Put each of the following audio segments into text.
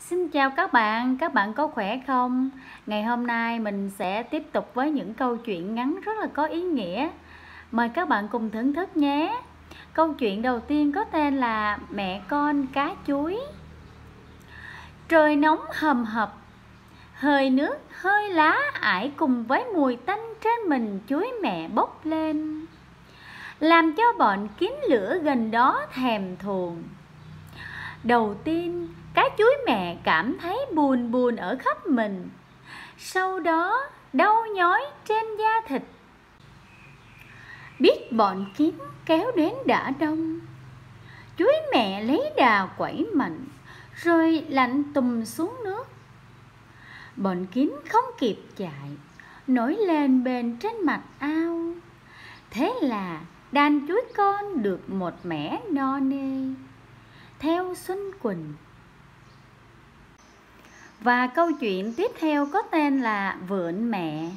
Xin chào các bạn có khỏe không? Ngày hôm nay mình sẽ tiếp tục với những câu chuyện ngắn rất là có ý nghĩa. Mời các bạn cùng thưởng thức nhé. Câu chuyện đầu tiên có tên là Mẹ con cá chuối. Trời nóng hầm hập, hơi nước, hơi lá ải cùng với mùi tanh trên mình chuối mẹ bốc lên, làm cho bọn kín lửa gần đó thèm thuồng. Đầu tiên, cá chuối mẹ cảm thấy buồn buồn ở khắp mình, sau đó đau nhói trên da thịt. Biết bọn kiến kéo đến đã đông, chuối mẹ lấy đà quẩy mạnh, rồi lặn tùm xuống nước. Bọn kiến không kịp chạy, nổi lên bền trên mặt ao. Thế là đàn chuối con được một mẻ no nê. Theo Xuân Quỳnh. Và câu chuyện tiếp theo có tên là Vượn Mẹ.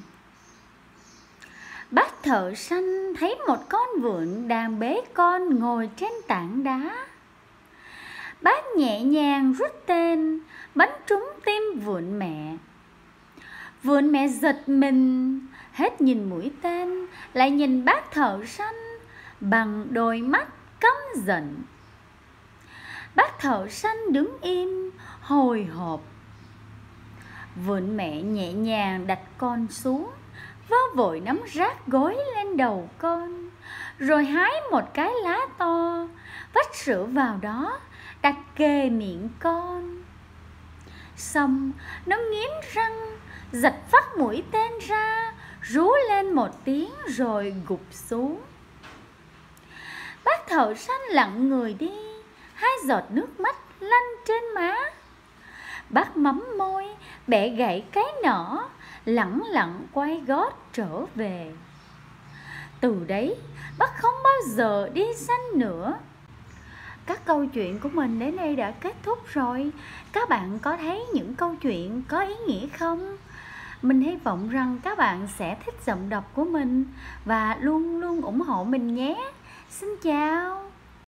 Bác thợ săn thấy một con vượn đang bế con ngồi trên tảng đá. Bác nhẹ nhàng rút tên bắn trúng tim vượn mẹ. Vượn mẹ giật mình, hết nhìn mũi tên lại nhìn bác thợ săn bằng đôi mắt căm giận. Bác thợ săn đứng im hồi hộp. Vượn mẹ nhẹ nhàng đặt con xuống, vơ vội nắm rác gối lên đầu con, rồi hái một cái lá to, vắt sữa vào đó, đặt kề miệng con. Xong nó nghiến răng, giật phát mũi tên ra, rú lên một tiếng rồi gục xuống. Bác thợ săn lặng người đi, hai giọt nước mắt lăn trên má. Bác mắm môi, bẻ gãy cái nỏ, lẳng lặng quay gót trở về. Từ đấy, bác không bao giờ đi săn nữa. Các câu chuyện của mình đến đây đã kết thúc rồi. Các bạn có thấy những câu chuyện có ý nghĩa không? Mình hy vọng rằng các bạn sẽ thích giọng đọc của mình và luôn luôn ủng hộ mình nhé. Xin chào!